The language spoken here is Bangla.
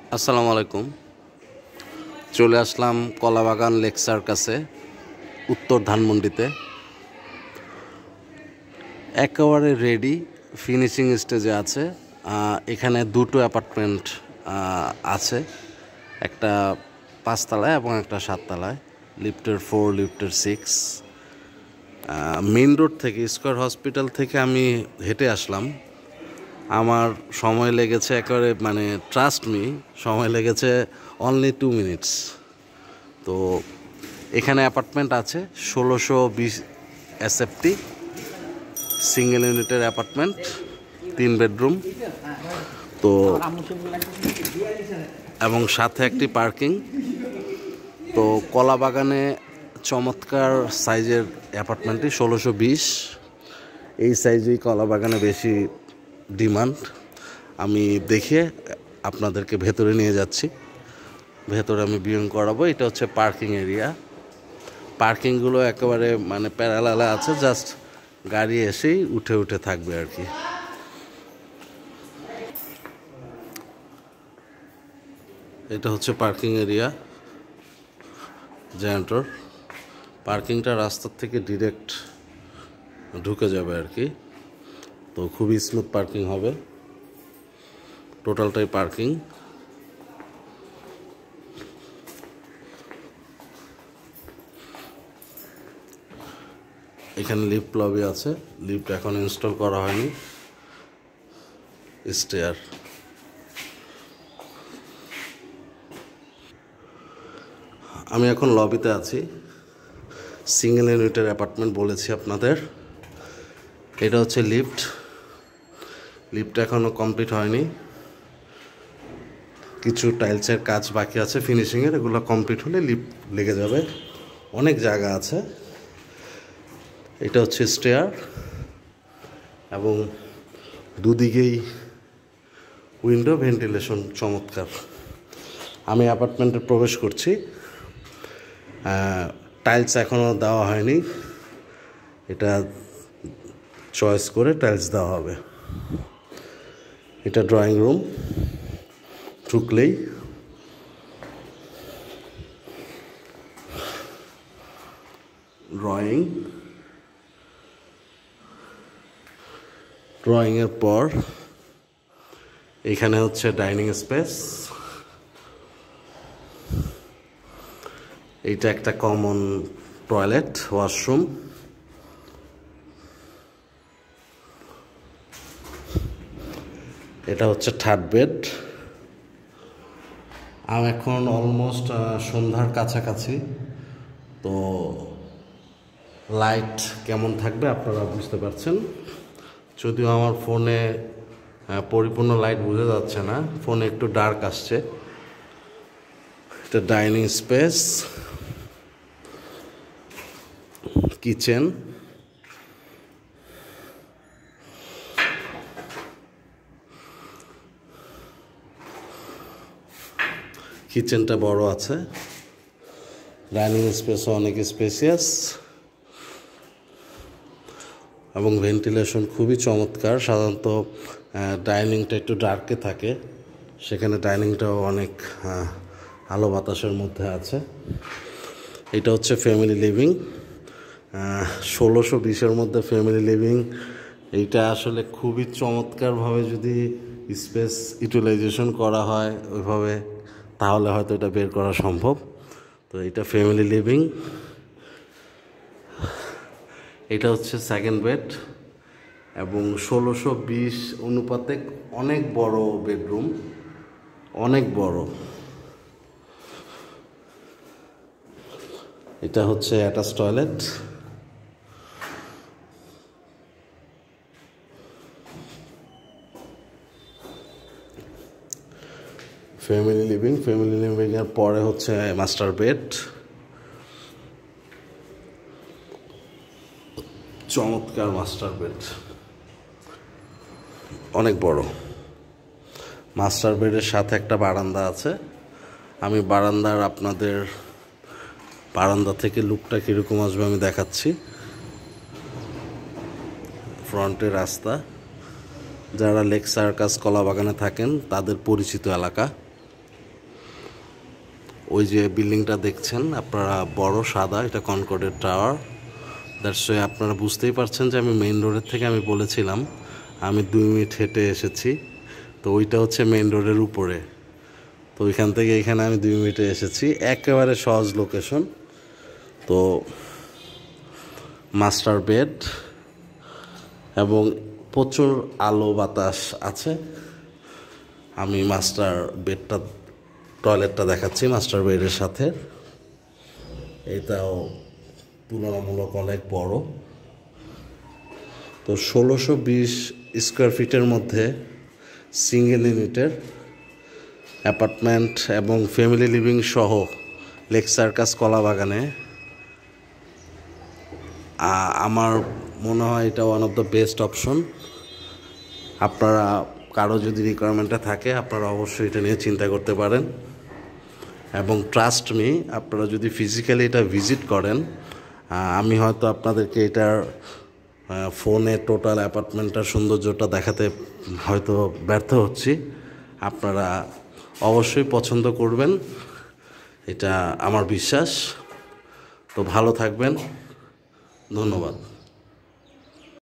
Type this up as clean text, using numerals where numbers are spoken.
আসসালামু আলাইকুম। চলে আসলাম কলাবাগান লেক সার্কাসে, উত্তর ধানমন্ডিতে। একেবারে রেডি, ফিনিশিং স্টেজে আছে। এখানে দুটো অ্যাপার্টমেন্ট আছে, একটা 5 তলায় এবং একটা 7 তলায়। লিফটের 4, লিফটের 6। মেইন রোড থেকে, স্কয়ার হসপিটাল থেকে আমি হেঁটে আসলাম। আমার সময় লেগেছে একেবারে, মানে ট্রাস্ট মি, সময় লেগেছে অনলি 2 মিনিটস। তো এখানে অ্যাপার্টমেন্ট আছে 1620 SFT, সিঙ্গেল ইউনিটের অ্যাপার্টমেন্ট, 3 বেডরুম। তো এবং সাথে একটি পার্কিং। তো কলাবাগানে চমৎকার সাইজের অ্যাপার্টমেন্টটি 1620। এই সাইজেই কলাবাগানে বেশি ডিমান্ড। আমি দেখে আপনাদেরকে ভেতরে নিয়ে যাচ্ছি, ভেতরে আমি ভিউইং করাবো। এটা হচ্ছে পার্কিং এরিয়া। পার্কিংগুলো একেবারে মানে প্যারালালে আছে, জাস্ট গাড়ি এসেই উঠে উঠে থাকবে আর কি। এটা হচ্ছে পার্কিং এরিয়া, জেন্টর। পার্কিংটা রাস্তার থেকে ডিরেক্ট ঢুকে যাবে আর কি। তো খুবই স্মুথ পার্কিং হবে, টোটালটাই পার্কিং। এখানে লিফট লবি আছে, লিফট এখন ইনস্টল করা হয়নি। স্টেয়ার। আমি এখন লবিতে আছি। সিঙ্গেল ইউনিটের অ্যাপার্টমেন্ট বলেছি আপনাদের। এটা হচ্ছে লিফট। লিফটটা এখনও কমপ্লিট হয়নি, কিছু টাইলসের কাজ বাকি আছে ফিনিশিংয়ের। এগুলো কমপ্লিট হলে লিফট লেগে যাবে, অনেক জায়গা আছে। এটা হচ্ছে স্টেয়ার এবং দুদিকেই উইন্ডো, ভেন্টিলেশন চমৎকার। আমি অ্যাপার্টমেন্টে প্রবেশ করছি। টাইলস এখনও দেওয়া হয়নি, এটা চয়েস করে টাইলস দেওয়া হবে। এটা ড্রয়িং রুম। ঢুকলেই ড্রয়িংয়ের পর এখানে হচ্ছে ডাইনিং স্পেস। এইটা একটা কমন টয়লেট, ওয়াশরুম। এটা হচ্ছে থার্ড বেড। আমি এখন অলমোস্ট সন্ধ্যার কাছাকাছি। তো লাইট কেমন থাকবে আপনারা বুঝতে পারছেন। যদিও আমার ফোনে পরিপূর্ণ লাইট বোঝা যাচ্ছে না, ফোনে একটু ডার্ক আসছে। এটা ডাইনিং স্পেস, কিচেন। কিচেনটা বড় আছে, ডাইনিং স্পেসও অনেক স্পেসিয়াস এবং ভেন্টিলেশন খুবই চমৎকার। সাধারণত ডাইনিংটা একটু ডার্কে থাকে, সেখানে ডাইনিংটাও অনেক আলো বাতাসের মধ্যে আছে। এটা হচ্ছে ফ্যামিলি লিভিং। 1620-এর মধ্যে ফ্যামিলি লিভিং, এইটা আসলে খুবই চমৎকারভাবে যদি স্পেস ইউটিলাইজেশন করা হয় ওইভাবে, তাহলে হয়তো এটা বের করা সম্ভব। তো এটা ফ্যামিলি লিভিং। এটা হচ্ছে সেকেন্ড বেড এবং 1620 অনুপাতে অনেক বড় বেডরুম, অনেক বড়। এটা হচ্ছে অ্যাটাচ টয়লেট। ফ্যামিলি লিভিংয়ের পরে হচ্ছে মাস্টার বেড। চমৎকার মাস্টার বেড, অনেক বড়। মাস্টার বেডের সাথে একটা বারান্দা আছে। আমি বারান্দা থেকে লুকটা কীরকম আসবে আমি দেখাচ্ছি। ফ্রন্টে রাস্তা, যারা লেক সার্কাস কলাবাগানে থাকেন তাদের পরিচিত এলাকা। ওই যে বিল্ডিংটা দেখছেন আপনারা বড় সাদা, এটা কনকর্ডের টাওয়ার। দ্যাটস ওয়াই আপনারা বুঝতেই পারছেন যে আমি মেইন রোডের থেকে আমি বলেছিলাম আমি 2 মিনিট হেঁটে এসেছি। তো ওইটা হচ্ছে মেইন রোডের উপরে। তো ওইখান থেকে এখানে আমি 2 মিনিটে এসেছি, একেবারে সহজ লোকেশন। তো মাস্টার বেড এবং প্রচুর আলো বাতাস আছে। আমি মাস্টার বেডটা, টয়লেটটা দেখাচ্ছি মাস্টার বেডের সাথে। এটাও তুলনামূলক অনেক বড়। তো 1620 স্কোয়ার ফিটের মধ্যে সিঙ্গেল ইউনিটের অ্যাপার্টমেন্ট এবং ফ্যামিলি লিভিং সহ লেক সার্কাস কলাবাগানে আমার মনে হয় এটা one of the best option. আপনারা কারো যদি রিকোয়ারমেন্টটা থাকে আপনারা অবশ্যই এটা নিয়ে চিন্তা করতে পারেন। এবং ট্রাস্ট মি, আপনারা যদি ফিজিক্যালি এটা ভিজিট করেন, আমি হয়তো আপনাদেরকে এটার ফোনে টোটাল অ্যাপার্টমেন্টটার সৌন্দর্যটা দেখাতে হয়তো ব্যর্থ হচ্ছি। আপনারা অবশ্যই পছন্দ করবেন, এটা আমার বিশ্বাস। তো ভালো থাকবেন, ধন্যবাদ।